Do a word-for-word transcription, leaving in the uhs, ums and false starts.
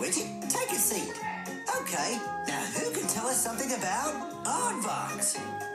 Widget. Take a seat. Okay, now who can tell us something about aardvarks?